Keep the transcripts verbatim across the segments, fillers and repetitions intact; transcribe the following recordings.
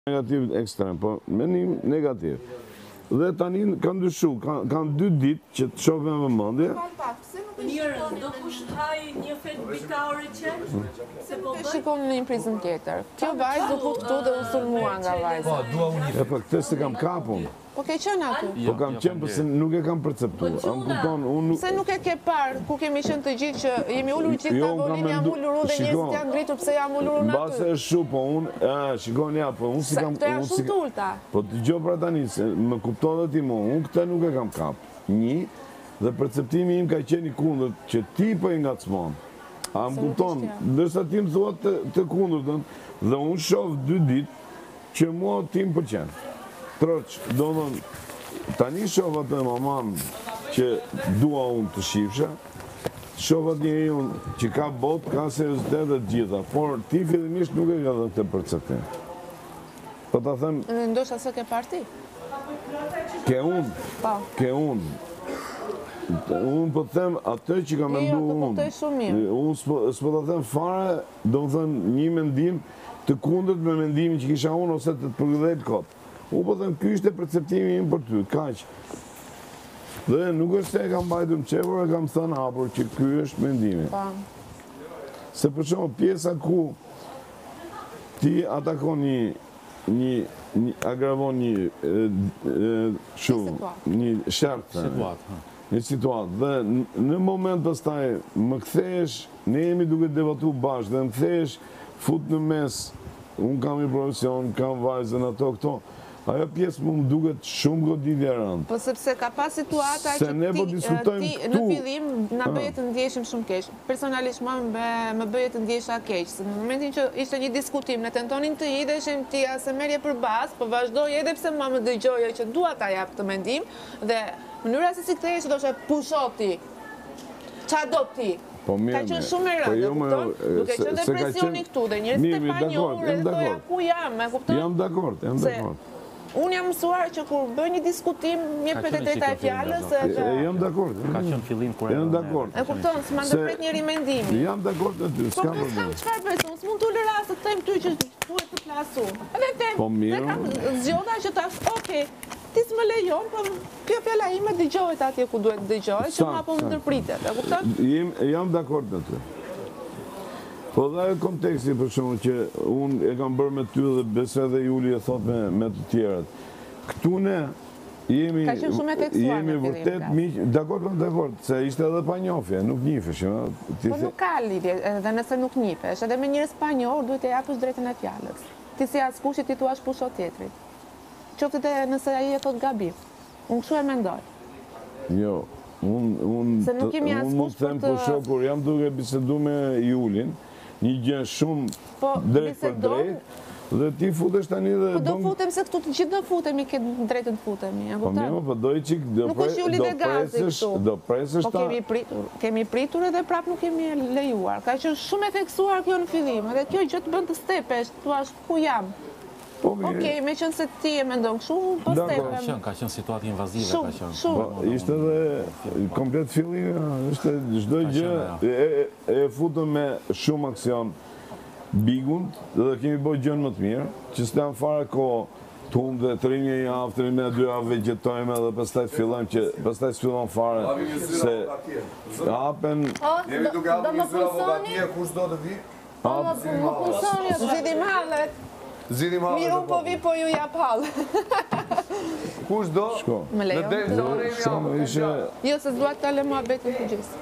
Negativ ekstrem, po menim negativ. Dhe tani kanë ndryshu, kanë kanë dy ditë që të shohim me vëmendje. Mirë, do kushtaj një fet bitare që se po E shikon në një prizëm tjetër. Kjo vajzë do put këtu dhe u sulmua nga vajza. Po, dua unë. E po këtë se kam kapun. Po ke qenë aty? Po kam qenë, përse nuk e kam perceptuar. Am kupton, unë Se nuk e ke parë, ku kemi qenë të gjithë që jemi ulur gjithë Jo, unë kam tavolinë, jam mendu- ulur unë dhe shiko, njerëzit janë ngritur pse jam ulur unë mbase aty. është shu, po unë, e, shikoni ja, po unë si Se kam... këto janë unë si- shumë të ulta. Po të gjë pra tani, se më kupton dhe ti mo, unë këtë nuk e kam kap. Një, dhe perceptimi im ka qenë i kundërt, që ti po i ngacmon. A më Se nuk kupton, është ja. ndërsa ti më thua të, të kundërtën, dhe unë shoh dy ditë që mua ti më pëlqen. Troç, do të thonë, tani shoh atë mamam që dua unë të shifsha, shoh atë njeri unë që ka botë, ka seriozitet dhe të gjitha, por ti fillimisht nuk e ka dhe këtë perceptim. Po ta them, Dhe ndoshta se ke parë ti. ke unë, Po. ke unë. Unë po të them atë që ka mendu Jo, të unë. kuptoj shumë mirë. Unë s'po s'po të them fare, do të thënë një mendim të kundërt me mendimin që kisha unë ose të të përgëdhet kot. Unë po them ky ishte perceptimi im për ty, kaq. Dhe nuk është se e kam mbajtur në qevër, e kam thënë hapur që ky është mendimi. Po. Se për shumë pjesa ku ti atakon një, një, një agravon një e, e, shu, situatë. një shertë, Situatë. një situatë. Dhe n- në moment pastaj më kthesh, ne jemi duke debatu bashkë dhe më kthesh, fut në mes, unë kam një profesion, kam vajzën ato këto. Ajo pjesë mu më duket shumë goditje e rëndë. Po sepse ka pas situata Se që ne po ti, diskutojmë ti këtu. në fillim na Ah. bëje të ndjeshim shumë keq. Personalisht më më, më bëje të ndjesha keq. Se në momentin që ishte një diskutim, ne tentonin të hidheshim ti se merje për bazë, po vazhdoi edhe pse më më dëgjoje që dua ta jap të mendim dhe mënyra se si kthehesh do të pusho ti. Qa do ti? Po mirë, Ka qenë mirë. shumë e Po rëndë, jo, e më, kupton? e, Duke se- qenë se ka depresioni qenë- këtu dhe njerëzit Mirë, e mirë, dakord, panjohur jam edhe thoja dakord. ku jam, e kupton? Jam dakord, jam Se dakord. unë jam mësuar që kur bëj një diskutim, një Ka për e qenë drejta si e ka fillim, fjalës, Gazeta. edhe E, Jam dakord. Ka qenë fillim kur Jam erdhëm dakord. ne. e kupton, s'ma Se- ndërpret njëri mendimi. Jam dakord me ty, Po s'ka pse s'kam problem. çfarë bëj, unë s'mund t'ulë rast të them ty që duhet të plasu. Edhe them, Po mirë. dhe kam zgjoda që tash, okay, ti s'më lejon, po kjo fjala ime dëgjohet atje ku duhet dëgjohet, që Sakt, ma po më sakt. ndërpritet, e kupton? Jem, jam dakord me ty. Po dhe e konteksti për shumë që unë e kam bërë me ty dhe besoj edhe Juli e thot me, me të tjerët. Këtu ne jemi, Ka qenë shumë e tekstuar jemi në fillim, vërtet Gaz. miq, dakord, po dakord, se ishte edhe pa njofje, nuk njifeshim. a? Ti Po the- nuk ka lidhje, edhe nëse nuk njipesh, edhe me njerëz pa njohur duhet të japësh drejtën e fjalës. Ti si askush që ti thua pusho tjetrit. Qoftë edhe nëse ai e thot gabim. Unë kështu e mendoj. Jo, unë un, Se nuk jemi unë askush mund të them për të- për shoh kur jam duke bisedu me Julin, një gjë shumë Po, drejt për bisedon- drejt, dhe ti futesh tani dhe Po do do futem se këtu të gjithë do futemi, ke drejtën të futemi, e Po mirë, kupton? po doj qik, do, Nuk pre, është Juli do dhe Gazi presësh, këtu. do presësh Po ta... kemi pritur, kemi pritur edhe prap nuk kemi lejuar. Ka qenë shumë e theksuar kjo në fillim, edhe kjo gjë të bën të stepesh, thua ku jam. Po mirë, Okej, me qenë se ti e mendon kështu, po Dakor. Ka stepem. qenë, ka qenë situatë invazive, ka Shumë, qenë. shumë. po, ishte dhe komplet fillim, ishte çdo Ka gjë, qenë, e, e, e futëm me shumë aksion bigun, dhe kemi bërë gjën më të mirë, që s'tam fare ko të humë dhe të rinjë një javë, të rinjë dy javë vegjetojme dhe pastaj të fillojmë që pastaj s'fillon fare se hapen Jemi duke Do hapur më një zyra pulsoni? vogatje, kush do të vi? Më pulsoni apo? Zidi hallet, Zidim hapur. miru po vi po ju jap hall. Kush do? shko. Më Në lejon. dem zone jemi Shumë hapur. ishe, Jo, se s'dua të talë muhabetin të gjithë.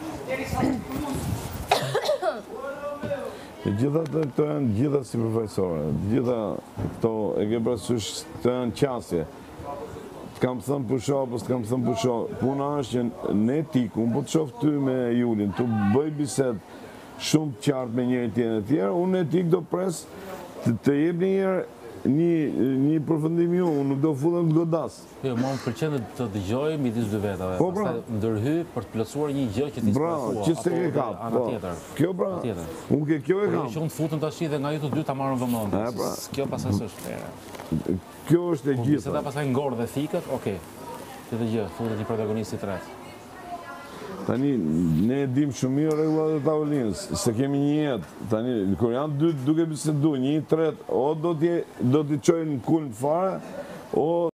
e gjitha të këto janë gjitha si profesore, gjitha këto e ke parasysh të janë qasje. Të kam thënë pusho, apo s'të kam thënë pusho. Puna është që në etikë, unë po të shoh ty me Julin, të bëj bised shumë të qartë me njëri tjetrin e tjerë, unë në etikë do pres të, të jep një herë një, një përfundim ju, unë nuk do futem të godas. Jo, mua më pëlqen të dëgjoj midis dy vetave. Po, pra. Pastaj ndërhy për të plotësuar një gjë që ti s'po Bravo, thua. që s'te apo ke edhe kap. ana Po. tjetër. Kjo pra, Tjetër. unë ke kjo e Por jo kam. që unë të futem tash dhe nga ju të dy ta marrën vëmendje. E, pra. S- Kjo pasaj s'është fare. Kjo është e Kur gjitha. biseda pasaj ngor dhe thikët, okay. Këtë gjë, futet një protagonist i tretë. Tani, ne e dim shumë mirë rregullat e tavolinës, se kemi një jetë. Tani, kur janë dy duke bisedu, një i tret, o do t'i do t'i çojnë në kulm fare, o